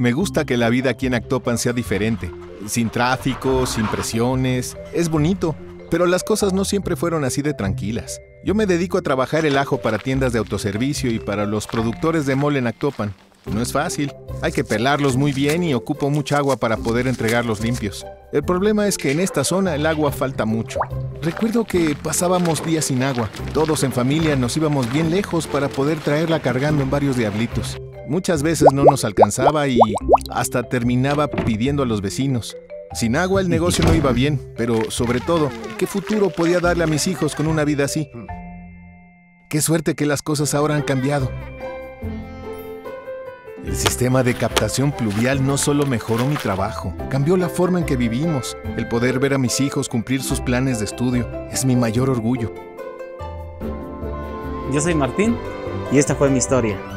Me gusta que la vida aquí en Actopan sea diferente. Sin tráfico, sin presiones. Es bonito, pero las cosas no siempre fueron así de tranquilas. Yo me dedico a trabajar el ajo para tiendas de autoservicio y para los productores de mole en Actopan. No es fácil. Hay que pelarlos muy bien y ocupo mucha agua para poder entregarlos limpios. El problema es que en esta zona el agua falta mucho. Recuerdo que pasábamos días sin agua. Todos en familia nos íbamos bien lejos para poder traerla cargando en varios diablitos. Muchas veces no nos alcanzaba y hasta terminaba pidiendo a los vecinos. Sin agua el negocio no iba bien, pero sobre todo, ¿qué futuro podía darle a mis hijos con una vida así? Qué suerte que las cosas ahora han cambiado. El sistema de captación pluvial no solo mejoró mi trabajo, cambió la forma en que vivimos. El poder ver a mis hijos cumplir sus planes de estudio es mi mayor orgullo. Yo soy Martín y esta fue mi historia.